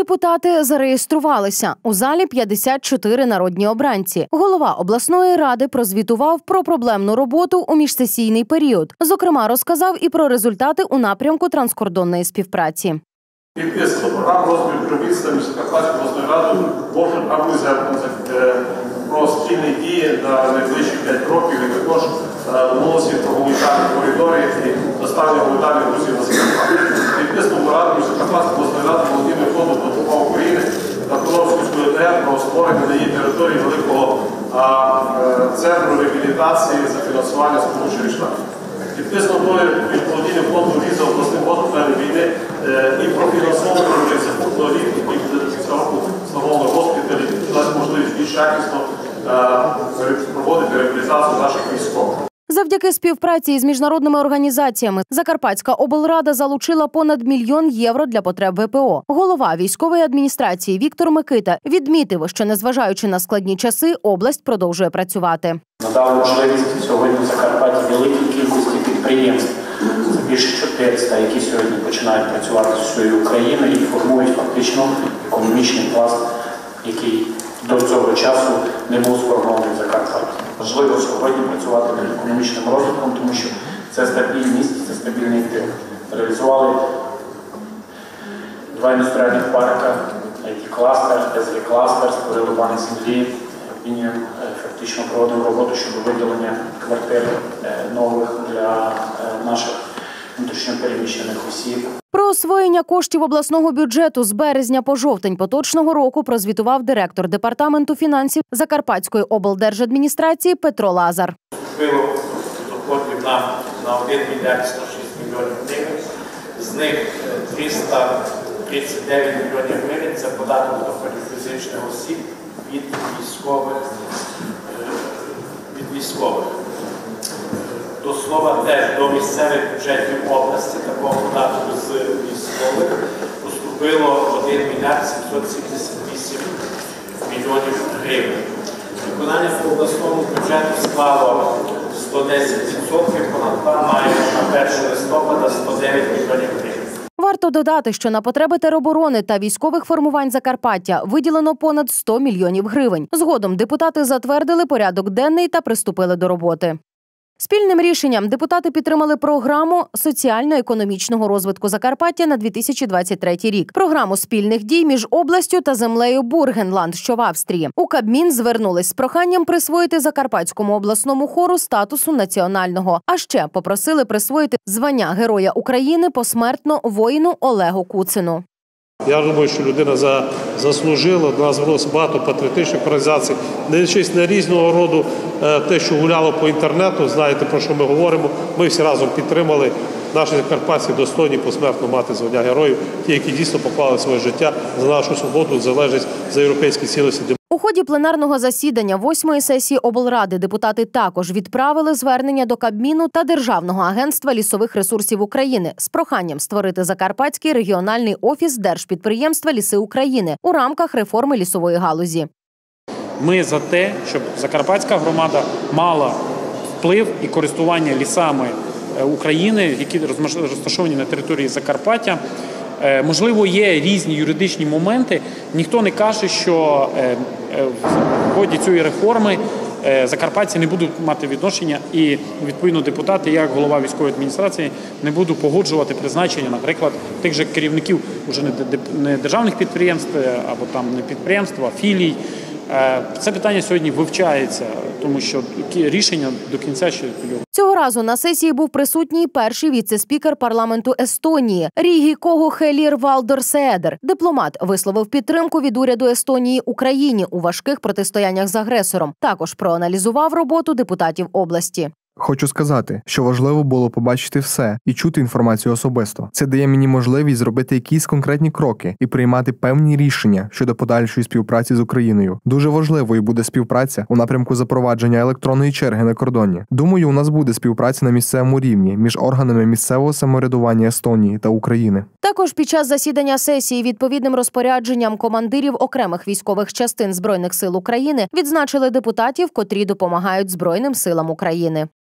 Депутати зареєструвалися. У залі 54 народні обранці. Голова обласної ради прозвітував про проблемну роботу у міжсесійний період. Зокрема, розказав і про результати у напрямку транскордонної співпраці. Підписано програму розвитку співробітництва між Закарпатською обласною радою про спільні дії на найближчі 5 років і також домовилися про гуманітарні коридори і доставлення гуманітарних грузів на Закарпаття. Підписано меморандум між Закарпатською обласною радою Володимиром фондом допомоги України та Тернопільською ОТГ про створення на її території великого центру реабілітації за фінансування Сполучених Штатів. Підписано від Володимиром фондом «Віза обласним госпіталем війни» і профінансовано вже закупного ліку, який буде до кінця року встановлено в госпіталі, дасть можливість більш якісно проводити реабілітацію наших військових. Завдяки співпраці із міжнародними організаціями Закарпатська облрада залучила понад 1 мільйон євро для потреб ВПО. Голова військової адміністрації Віктор Микита відмітив, що незважаючи на складні часи, область продовжує працювати. Надали можливість сьогодні в Закарпатті великій кількості підприємств, це більше 400, які сьогодні починають працювати з усією Україною і формують фактично економічний пласт, який до цього часу не був сформований в Закарпатті. Важливо сьогодні працювати над економічним розвитком, тому що це стабільність, це стабільний тил. Реалізували 2 індустріальних парки, IT-кластер, СГ-кластер, створили банк землі. Він фактично проводив роботу щодо виділення квартир нових для наших внутрішньопереміщених осіб. Про освоєння коштів обласного бюджету з березня по жовтень поточного року прозвітував директор департаменту фінансів Закарпатської облдержадміністрації Петро Лазар. Поступило доходів на 1 мільярд 106 мільйонів гривень, з них 339 мільйонів гривень – це податок доходів фізичних осіб від військових. До слова, теж до місцевих бюджетів області такого податку з військових поступило 1 мільярд 778 мільйонів гривень. Виконання по обласному бюджету склало 110%, понад план має на 1 листопада 109 мільйонів гривень. Варто додати, що на потреби тероборони та військових формувань Закарпаття виділено понад 100 мільйонів гривень. Згодом депутати затвердили порядок денний та приступили до роботи. Спільним рішенням депутати підтримали програму соціально-економічного розвитку Закарпаття на 2023 рік. Програму спільних дій між областю та землею Бургенланд, що в Австрії. У Кабмін звернулись з проханням присвоїти Закарпатському обласному хору статусу національного. А ще попросили присвоїти звання Героя України посмертно воїну Олегу Куцину. Я думаю, що людина заслужила, до нас звернулося багато патріотичних організацій, не дивлячись на різного роду те, що гуляло по інтернету, знаєте, про що ми говоримо, ми всі разом підтримали наші закарпатці достойні посмертно мати звання героїв, ті, які дійсно поклали своє життя за нашу свободу, залежність, за європейські цілісті. У ході пленарного засідання 8-ї сесії облради депутати також відправили звернення до Кабміну та Державного агентства лісових ресурсів України з проханням створити Закарпатський регіональний офіс держпідприємства «Ліси України» у рамках реформи лісової галузі. Ми за те, щоб закарпатська громада мала вплив і користування лісами України, які розташовані на території Закарпаття. Можливо, є різні юридичні моменти. Ніхто не каже, що в ході цієї реформи закарпатці не будуть мати відношення і, відповідно, депутати, як голова військової адміністрації, не буду погоджувати призначення, наприклад, тих же керівників уже не державних підприємств, або там не підприємств, а філій. Це питання сьогодні вивчається, тому що рішення до кінця ще підлягає. Цього разу на сесії був присутній перший віце-спікер парламенту Естонії Рігі Когохелір Валдорседер. Дипломат висловив підтримку від уряду Естонії Україні у важких протистояннях з агресором. Також проаналізував роботу депутатів області. Хочу сказати, що важливо було побачити все і чути інформацію особисто. Це дає мені можливість зробити якісь конкретні кроки і приймати певні рішення щодо подальшої співпраці з Україною. Дуже важливою буде співпраця у напрямку запровадження електронної черги на кордоні. Думаю, у нас буде співпраця на місцевому рівні між органами місцевого самоврядування Естонії та України. Також під час засідання сесії відповідним розпорядженням командирів окремих військових частин Збройних сил України відзначили депутатів, котрі допомагають Збройним силам України.